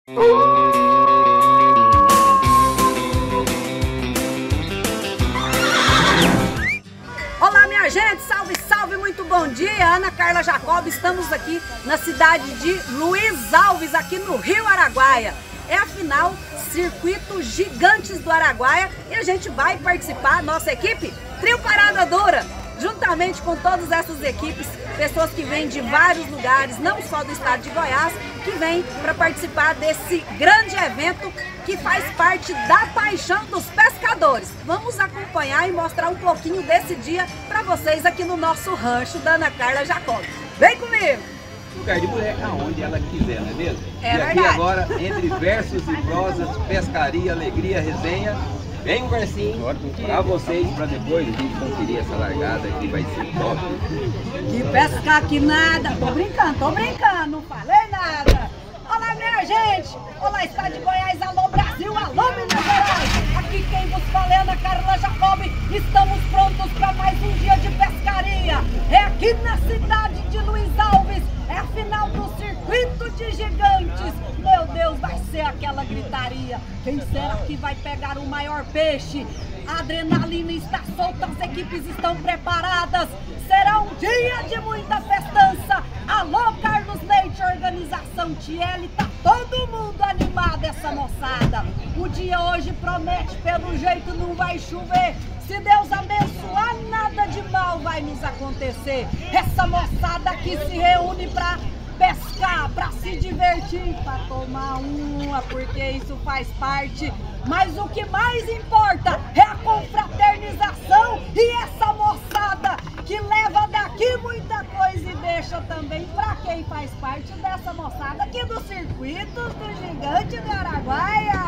Olá, minha gente, salve, salve, muito bom dia. Ana Carla Jacob, estamos aqui na cidade de Luiz Alves, aqui no Rio Araguaia. É a final Circuito Gigantes do Araguaia e a gente vai participar, nossa equipe, Trio Parada Dura, juntamente com todas essas equipes, pessoas que vêm de vários lugares, não só do estado de Goiás, que vêm para participar desse grande evento que faz parte da paixão dos pescadores. Vamos acompanhar e mostrar um pouquinho desse dia para vocês aqui no nosso rancho da Ana Carla Jacob. Vem comigo! Lugar de mulher aonde ela quiser, não é mesmo? É e aqui verdade. agora, entre versos e prosas, pescaria, alegria, resenha, vem um versinho para vocês, para depois a gente conferir essa largada que vai ser top. Que pescar que nada! Tô brincando, não falei nada! Olá, minha gente! Olá, estado de Goiás, alô Brasil, alô Minas Gerais! Aqui quem vos fala é Ana Carla Jacob. Estamos prontos para mais um dia de pescaria. É aqui na cidade de Luiz Alves. É a final do Circuito de Gigantes. Meu Deus, vai ser aquela gritaria. Quem será que vai pegar o maior peixe? A adrenalina está solta, as equipes estão preparadas. Será um dia de muita festança. Alô, Carlos Leite, organização TL, tá todo mundo animado, essa moçada. O dia hoje promete, pelo jeito não vai chover. Se Deus abençoar, nada de mal vai nos acontecer. Essa moçada aqui se reúne pra pescar, pra se divertir, pra tomar uma, porque isso faz parte. Mas o que mais importa é a confraternização e essa moçada que leva daqui muita coisa e deixa também pra quem faz parte dessa moçada aqui do Circuito do Gigante do Araguaia.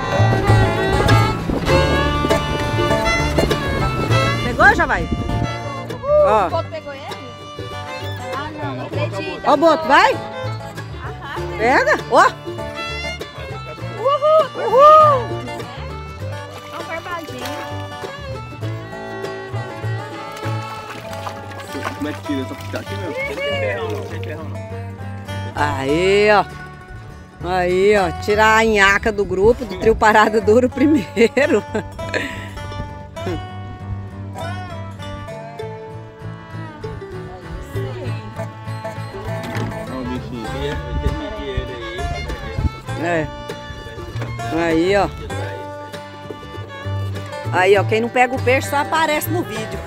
Pegou, já vai? Ó. O Boto pegou ele? Ah, não acredito. Ó o Boto, vai? Arrasta. Pega, ó. Uhul! Uhul! Ó, barbadinho. Como é que tira essa puxada aqui mesmo? Sem ferrão não. Aí, ó. Aí, ó. Tirar a nhaca do grupo, do Trio Parada Dura primeiro. É. Aí, ó. Aí, ó. Quem não pega o peixe só aparece no vídeo.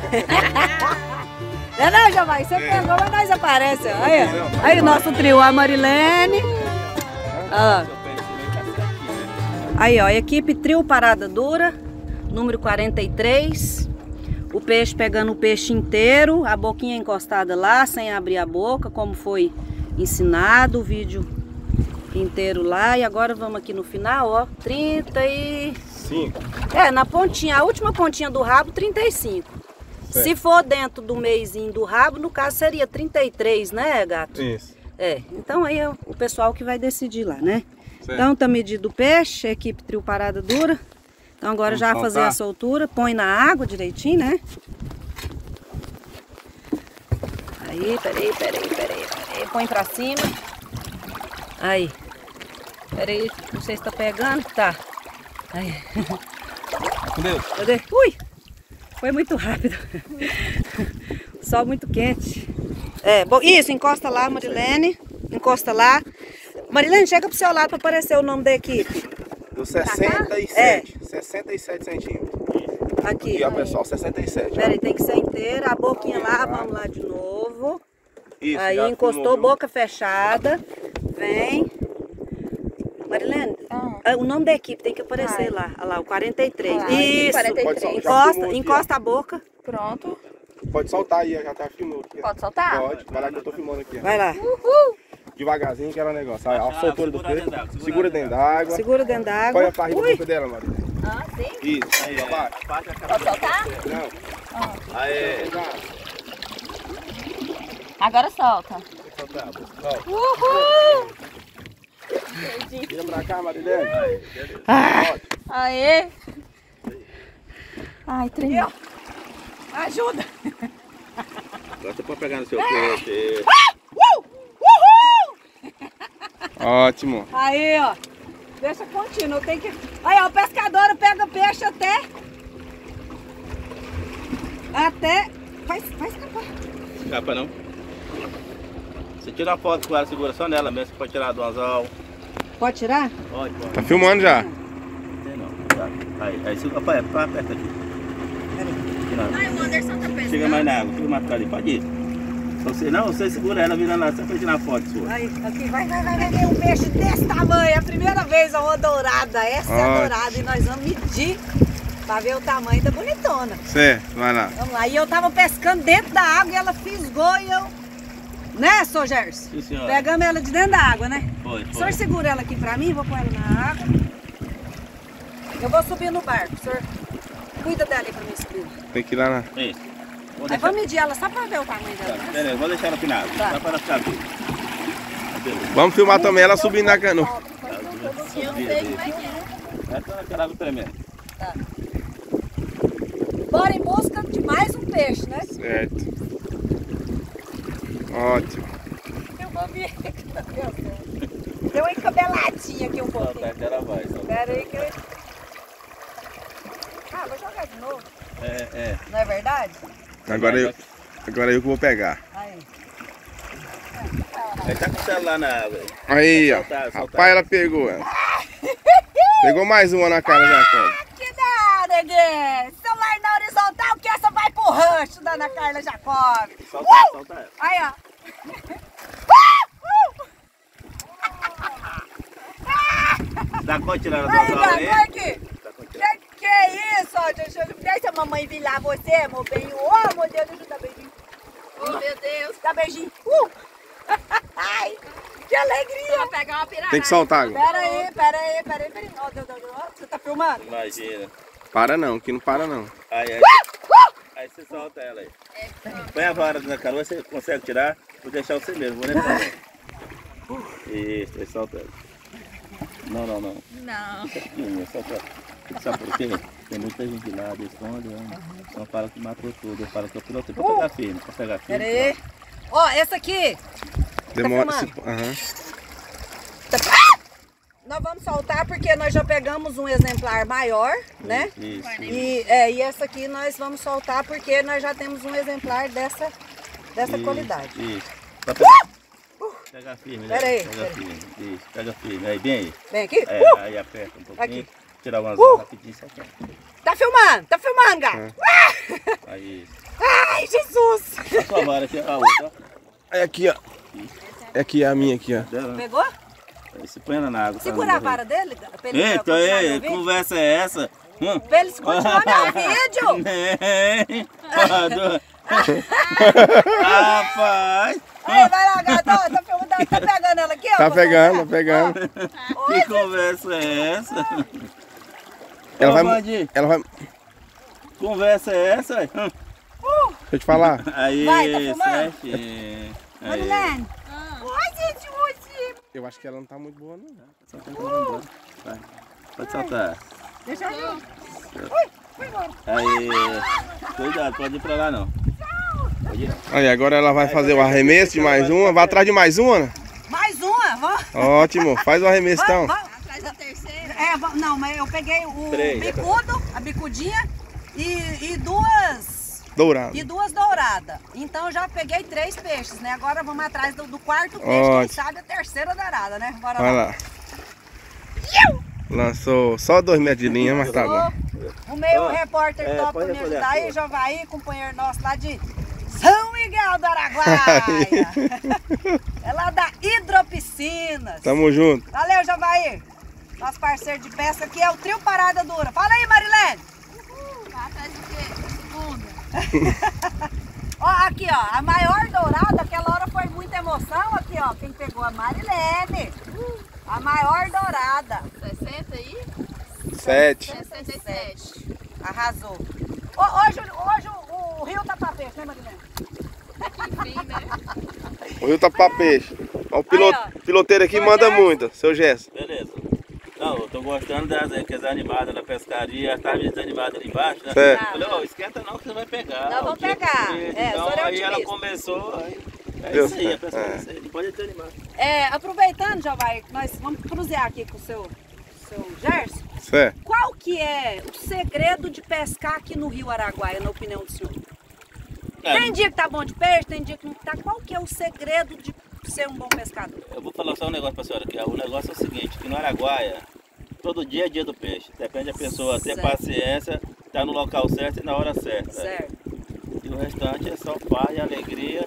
Não, já vai. Você pegou, mas nós aparece. Aí, ó. Aí o nosso trio, a Marilene. Ó. Aí, ó. Equipe Trio Parada Dura, número 43. O peixe pegando o peixe inteiro, a boquinha encostada lá, sem abrir a boca, como foi ensinado. O vídeo inteiro lá. E agora vamos aqui no final, ó, 35. É, na pontinha, a última pontinha do rabo, 35. Certo. Se for dentro do meizinho do rabo, no caso seria 33, né, gato? Isso. É, então aí é o pessoal que vai decidir lá, né? Certo. Então tá medido o peixe, equipe Trio Parada Dura. Então agora já fazer a soltura, põe na água direitinho, né? Aí, peraí, põe pra cima. Aí. Peraí, não sei se tá pegando. Tá. Aí. Cadê? Ui! Foi muito rápido. O sol muito quente. É, bom, isso, encosta lá, Marilene. Encosta lá. Marilene, chega pro seu lado para aparecer o nome da equipe. Do 67. É. 67 centímetros. Aqui. E ó, pessoal, 67. Peraí, tem que ser inteira. A boquinha lá, vamos lá de novo. Isso, aí já encostou, filmou, boca fechada. Vem. Marilene, o nome da equipe tem que aparecer lá. Olha lá, o 43. Isso. 43. Encosta a boca. Pronto. Pode soltar aí, já tá filmando. Pode soltar? Pode. Vai lá que eu tô filmando aqui. Ó. Vai lá. Uhul! Devagarzinho que era o negócio. Aí, a soltura do peixe. Segura dentro d'água. Segura dentro da água. Põe a parrilha da boca dela, Maria. Ah, sim? Isso, aí, abaixo. Pode soltar? Não. Aí. Agora solta. Solta. Uhul! Vira pra cá, Marilene. Aê! Ai, tremeu. Ajuda. Agora você pode pegar no seu peixe. Ótimo. Aí, ó. Deixa contínuo, tem que... Aí, ó, o pescador pega peixe até... Faz escapar. Escapa não. Você tira uma foto com ela, segura só nela mesmo, você pode tirar do anzol. Pode tirar? Pode. Tá filmando já. Tem não. Tá. Aí segura, aperta aqui. Ai, o Anderson tá pensando. Chega mais na água, fica mais pra ali, pode ir. Você segura ela virando lá, só pra tirar foto sua. Aí, aqui, vai ver um peixe desse tamanho. É a primeira vez, ó, uma dourada. Essa é a dourada e nós vamos medir pra ver o tamanho da bonitona. Certo, vai lá. Vamos lá. E eu tava pescando dentro da água e ela fisgou e eu... Né, Sr. Gerson? Sim, senhora. Pegamos ela de dentro da água, né? Foi. O senhor segura ela aqui pra mim, vou pôr ela na água. Eu vou subir no barco, senhor. Cuida dela aí pra mim subir. Tem que ir lá na... Isso. Aí vamos medir ela só pra ver o tamanho dela. Tá, beleza, vou deixar ela aqui na água, Tá. só para ela ficar viva. Beleza. Vamos filmar também ela subindo na canoa. Eu não sei como é que é. Vai estar naquela água tremenda. Tá. Bora em busca de mais um peixe, né? Certo. Ótimo. Eu vou ver que tá pensando. Deu uma encabeladinha aqui um pouquinho. Solta, ela vai. Pera aí que eu... Ah, vou jogar de novo. É. Não é verdade? Agora eu que vou pegar. Aí. Aí tá com o celular na água. Aí, ó. Soltar. Rapaz, ela pegou ela. Pegou mais uma na cara já, Carla. Que dá, neguinho? Celular na horizontal que essa vai pro rancho da Ana Carla Jacob. Solta ela. Aí, ó. Dá conta de tirar ela do Aí, anzol aí? vai aqui. Que é isso, ó? Deixa a mamãe virar você, meu bem. Ô, meu Deus, deixa eu dar beijinho. Oh, meu Deus. Dá beijinho. Ai, que alegria. Vou pegar uma pirarara. Tem que soltar agora. Pera aí. Ó, você tá filmando? Imagina. Para não, que não para não. Aí você solta ela aí. Põe a vara na canoa, você consegue tirar? Vou deixar você mesmo, vou nem fazer. Isso, aí solta ela. Não. Não. Solta ela. Sabe por quê? Tem muita gente lá, esconde, só fala que matou tudo. Eu falo que eu pilotei pra pegar firme, Pera aí. Ó, essa aqui. Demora. Tá nós vamos soltar porque nós já pegamos um exemplar maior, né? Isso. E essa aqui nós vamos soltar porque nós já temos um exemplar dessa qualidade. Isso. Pega firme, né? Pera aí. Pega firme. Isso, pega firme. Aí, bem aí. Vem aqui. Aí aperta um pouquinho. Aqui. Tirar o anzol rapidinho e soltar. Tá filmando, gato. Aí. Ai, Jesus. A sua vara aqui, a outra. É aqui, ó. É aqui, a minha aqui, ó. Pegou? Aí você põe ela na água. Segura a vara dele. Pra ele Eita, continuar ei, meu que vídeo. conversa é essa? Pra eles continuarem meu vídeo. Rapaz! Aí, vai lá, gato. Tá filmando, tá pegando ela aqui, ó. Tá pegando. Que conversa é essa? Ela vai... Conversa é essa? Deixa eu te falar. Aí, Vai, tá filmando? certinho. Aí. Marilene. Ai, gente, hoje. Eu acho que ela não tá muito boa, não. Vai. Pode soltar. Deixa eu ir. Aí, cuidado, pode ir pra lá não. Pode ir. Aí, agora ela vai fazer o arremesso de mais uma. Vai atrás de mais uma, né? Mais uma, vamos. Ótimo, faz o arremesso então. Atrás da terceira. Não, mas eu peguei o Três. bicudo, a bicudinha e duas Dourado. douradas. Então eu já peguei 3 peixes, né? Agora vamos atrás do quarto peixe, Ótimo. quem sabe a terceira dourada, né? Bora Vai lá. lá. Lançou só 2 metros de linha, mas tá bom. O meu repórter top pode pra me recolher ajudar a aí, Javaí, companheiro nosso lá de São Miguel do Araguaia. É lá da Hidropiscinas. Tamo junto. Valeu, Javaí. Nosso parceiro de pesca aqui é o Trio Parada Dura. Fala aí, Marilene. Vai atrás do quê? Segunda. Ó, aqui, ó, a maior dourada, aquela hora foi muita emoção. Aqui, ó, quem pegou a Marilene. A maior dourada. 60 aí? 7. 67. Arrasou. Hoje o rio tá pra peixe, né, Marilene? Enfim, né? O rio tá pra peixe. Ó, o piloteiro aqui Seu manda Gerson. muito, seu Gerson. Beleza. Não, eu tô gostando das animadas da pescaria, tá desanimada ali embaixo, né? Certo. Falei, ó, esquenta não que você vai pegar. Nós vamos pegar. Então sou aí ela otimista. começou, aí, é Deu isso aí, a certo, pescaria é. é isso aí, não pode desanimar. Aproveitando, Javaí, nós vamos cruzear aqui com o seu seu Gerson, Certo. qual que é o segredo de pescar aqui no Rio Araguaia, na opinião do senhor? Tem dia que tá bom de peixe, tem dia que não tá. Qual que é o segredo de ser um bom pescador? Eu vou falar só um negócio pra senhora aqui. O negócio é o seguinte, que no Araguaia, todo dia é dia do peixe. Depende da pessoa ter paciência, estar no local certo e na hora certa. Certo. E o restante é só paz, alegria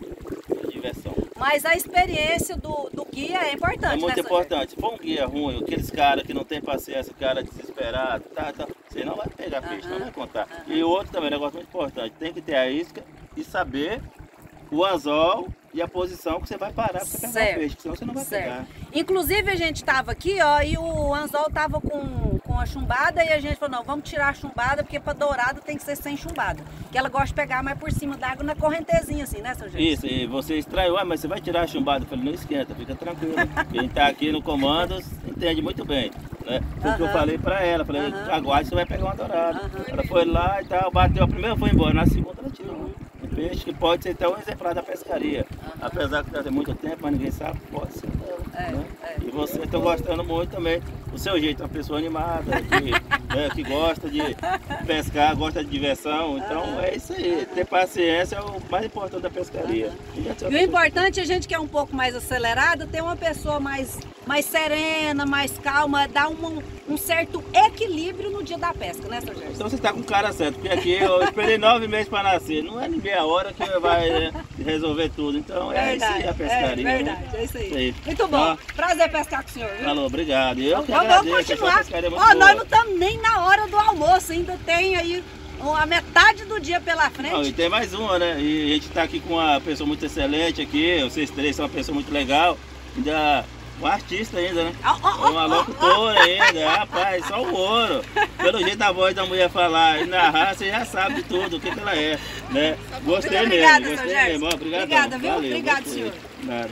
e diversão. Mas a experiência do guia é importante, É muito né, importante. Se for um guia ruim, aqueles caras que não tem paciência, cara desesperado, você não vai pegar peixe, não vai contar. E o outro também, negócio muito importante, tem que ter a isca e saber o anzol e a posição que você vai parar para você pegar o peixe, senão você não vai pegar. Inclusive a gente estava aqui, ó, e o anzol tava com a chumbada e a gente falou, não, vamos tirar a chumbada, porque para dourada tem que ser sem chumbada. Que ela gosta de pegar mais por cima d'água na correntezinha assim, né, seu Gerson? Isso, e você extraiu, mas você vai tirar a chumbada. Eu falei, não esquenta, fica tranquilo. Quem tá aqui no comando entende muito bem. Né? Foi o que eu falei para ela, falei, aguarde, você vai pegar uma dourada. Ela foi lá e tal, bateu, a primeira foi embora, na segunda ela tirou. Um peixe que pode ser até um exemplar da pescaria. Apesar que tem muito tempo, mas ninguém sabe, pode ser dela. Né? E você está gostando muito também do seu jeito, uma pessoa animada, que gosta de pescar, gosta de diversão. Então é isso aí, ter paciência é o mais importante da pescaria. E o importante é a gente que é um pouco mais acelerado, ter uma pessoa mais serena, mais calma, dar um certo equilíbrio no dia da pesca, né, seu Gerson? Então você está com o cara certo, porque aqui eu esperei 9 meses para nascer, não é nem meia hora que vai resolver tudo. Então é isso aí a pescaria. É verdade, é isso aí. Muito bom, prazer pescar com o senhor, viu? Falou, obrigado. Eu que vamos agradeço, continuar. Ó, nós não estamos nem na hora do almoço, ainda tem aí a metade do dia pela frente. Não, e tem mais uma, né? E a gente está aqui com uma pessoa muito excelente aqui, vocês três são uma pessoa muito legal, ainda uma artista ainda, né? Uma locutora ainda, rapaz, só o ouro. Pelo jeito da voz da mulher falar e narrar, você já sabe de tudo, o que ela é, né? Gostei mesmo, gostei mesmo. Obrigada, viu? Valeu, obrigado, gostei. senhor. Nada.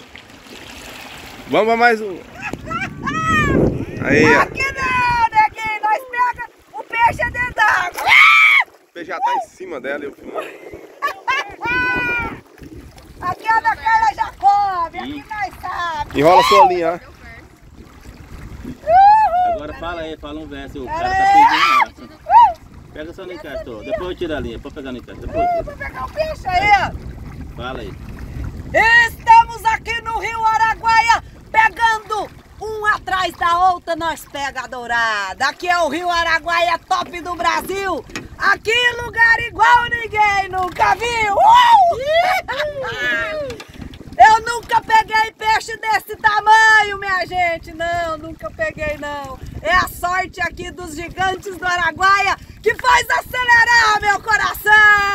Vamos pra mais um. Aí, ó. Aqui não, neguinho, nós pega o peixe é dentro d'água. O peixe já tá em cima dela e eu filmando. Aqui a da Carla já come, aqui nós sabe. Enrola sua linha, ó. Agora fala aí, fala um verso, o cara tá pedindo lá. Pega só no encastor, depois eu tiro a linha, pode pegar no encastor. Vou pegar o peixe aí, ó. Fala aí. Estamos aqui no Rio Araguaia, pegando um atrás da outra, nós pega a dourada. Aqui é o Rio Araguaia, top do Brasil. Aqui lugar igual ninguém nunca viu. Eu nunca peguei peixe desse tamanho, minha gente. Não, nunca peguei não. É a sorte aqui dos gigantes do Araguaia que faz acelerar meu coração.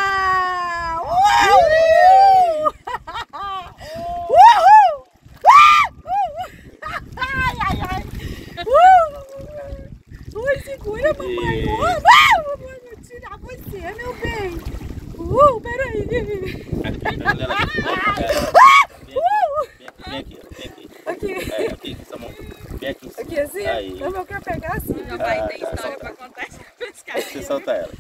Uhul! Uhul! Ai, ai, ai. Ui, segura, mamãe. Mamãe, vou tirar você, meu bem. Peraí. Vem aqui, vem aqui. Aqui. É, aqui, essa mão. Vem aqui. Aqui assim? Aí. Então eu quero pegar assim. Já vai ter história pra contar essa pescaria. Você solta ela.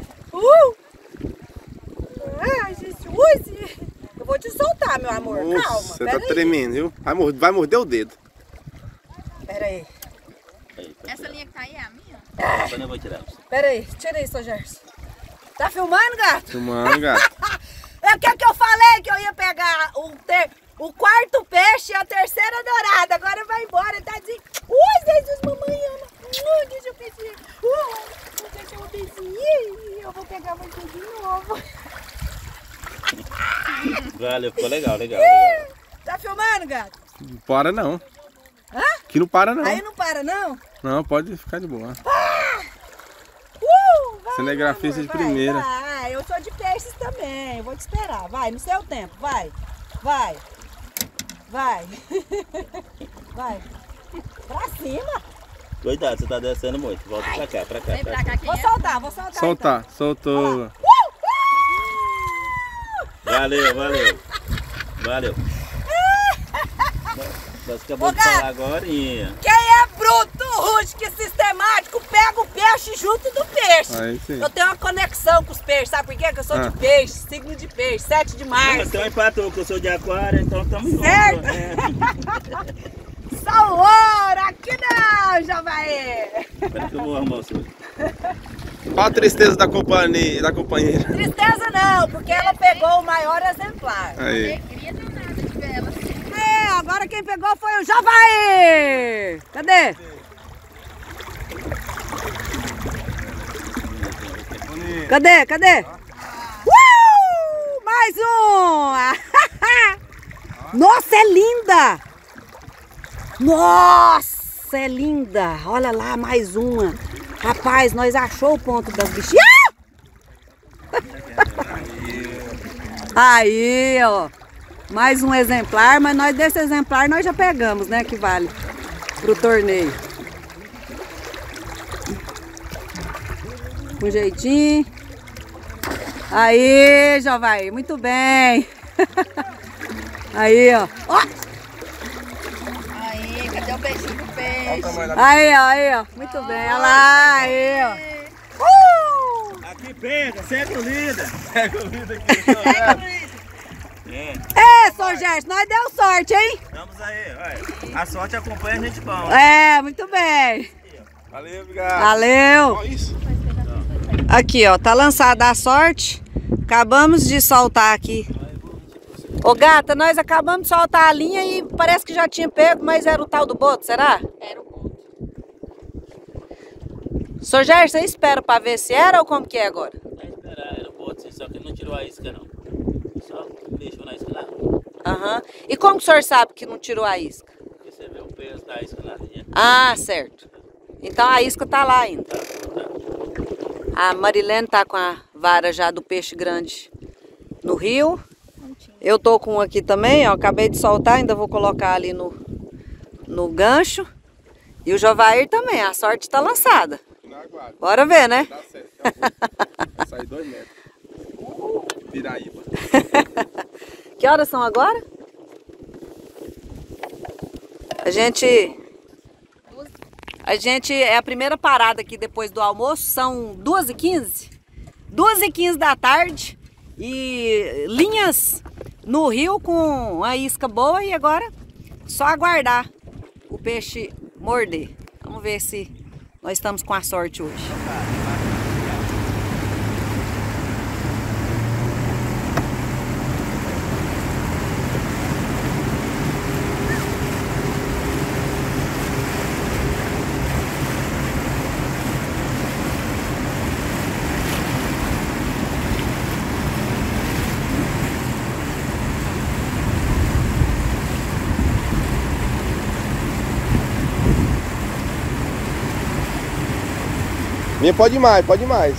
Ai, gente, ui, eu vou te soltar, meu amor. Nossa, calma. você tá tremendo, viu? Vai morder o dedo. Peraí. Essa linha que tá aí é a minha? Depois eu vou tirar. Peraí, tira aí, seu Gerson. Tá filmando, gato? Filmando, gato. É o que eu falei que eu ia pegar o quarto peixe e a terceira dourada. Agora vai embora, tá dizendo. Ui, Jesus, mamãe ama. Deixa eu pedir. Deixa eu pedir. Eu vou pegar você de novo. Valeu, ficou legal. Tá filmando, gato? Não para não. Hã? Aqui não para não. Aí não para, não? Não, pode ficar de boa. Vai, Cinegrafista de vai, primeira. Vai, eu sou de peixes também. Eu vou te esperar. Vai, no seu tempo. Vai. Vai. Vai. Vai. Pra cima. Cuidado, você tá descendo muito. Volta pra cá, pra cá. Vem pra cá, quem Vou é? soltar. Soltar, então. soltou. Valeu. Você acabou de falar agorinha. Quem é bruto, rústico e sistemático, pega o peixe junto do peixe. Aí sim. Eu tenho uma conexão com os peixes, sabe por quê? Porque eu sou de peixe, signo de peixe, 7 de março. Então empatou, que eu sou de aquário, então tamo junto. Certo. só o ouro! Aqui não, Javaí! Espera que eu vou arrumar o seu. Olha a tristeza da companheira. Tristeza não, porque ela pegou o maior exemplar. Aí. Alegria danada de ver ela assim. É, agora quem pegou foi o Javaí! Cadê? Cadê? Mais um! Nossa, é linda! Nossa, é linda! Olha lá, mais uma. Rapaz, nós achou o ponto das bichinhas. Aí, ó. Mais um exemplar, mas nós desse exemplar nós já pegamos, né? Que vale pro torneio. Com jeitinho. Aí, Javaí, muito bem. Aí, ó. Ó. Aí, cadê o beijinho do peixe? Aí, ó. Muito bem. Olha lá, aí, ó. Aqui pega, segue o líder. Segue o líder aqui. Sou Gerson, nós deu sorte, hein? Vamos aí, olha. A sorte acompanha a gente bom. Muito bem. Valeu, obrigado. Valeu. Olha isso. Aqui, ó, tá lançada a sorte. Acabamos de soltar aqui. Ô, gata, nós acabamos de soltar a linha e parece que já tinha pego, mas era o tal do boto, será? Era o ponto. Sr. Gerson, você espera pra ver se era ou como que é agora? Vai esperar, era o boto, só que ele não tirou a isca, não. Só deixou na isca lá. Aham. E como que o senhor sabe que não tirou a isca? Porque você vê o peso da isca na linha. Ah, certo. Então a isca tá lá ainda. A Marilene tá com a vara já do peixe grande no rio. Eu tô com um aqui também, ó. Acabei de soltar, ainda vou colocar ali no gancho. E o Jovair também, a sorte tá lançada. Bora ver, né? Dá certo. Sai 2 metros. Piraíba. Que horas são agora? A gente é a primeira parada aqui depois do almoço, são 2h15. 2h15 da tarde e linhas no rio com a isca boa e agora só aguardar o peixe morder. Vamos ver se nós estamos com a sorte hoje. Minha, pode ir mais, pode ir mais.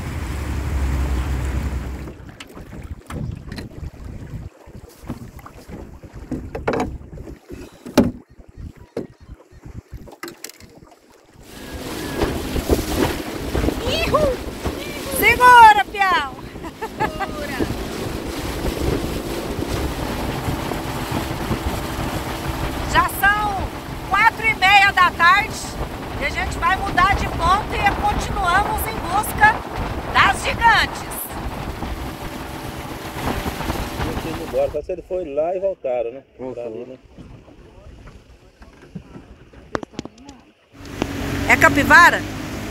Segura, piau! Já são 4h30 da tarde e a gente vai mudar de ponto e continuamos em busca das gigantes. Embora, só se ele foi lá e voltaram, né? Voltaram. Né? É capivara?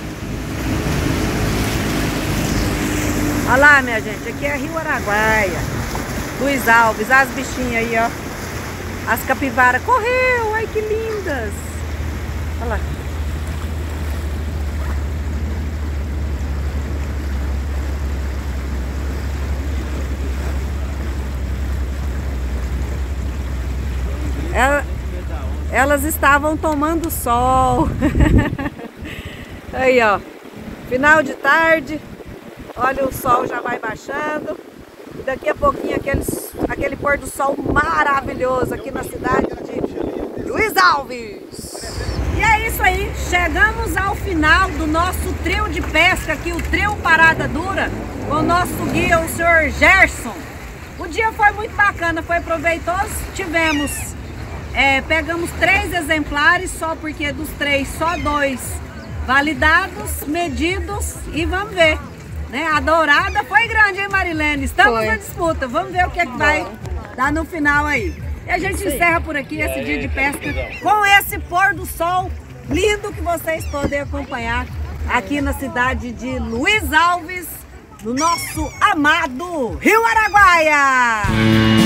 Olha lá, minha gente, aqui é Rio Araguaia, Luiz Alves, as bichinhas aí, ó. As capivaras correu, ai que lindas. Olha lá. Elas estavam tomando sol. Aí, ó. Final de tarde. Olha, o sol já vai baixando. E daqui a pouquinho aquele pôr do sol maravilhoso aqui na cidade de Luiz Alves. E é isso aí. Chegamos ao final do nosso trio de pesca aqui, o trio Parada Dura, com o nosso guia, o Sr. Gerson. O dia foi muito bacana, foi proveitoso. Pegamos 3 exemplares, só porque dos 3, só 2 validados, medidos e vamos ver. Né? A dourada foi grande, hein, Marilene? Estamos na disputa, vamos ver o que é que vai dar no final aí. E a gente encerra por aqui esse dia de pesca com esse pôr do sol lindo que vocês podem acompanhar aqui na cidade de Luiz Alves, no nosso amado Rio Araguaia.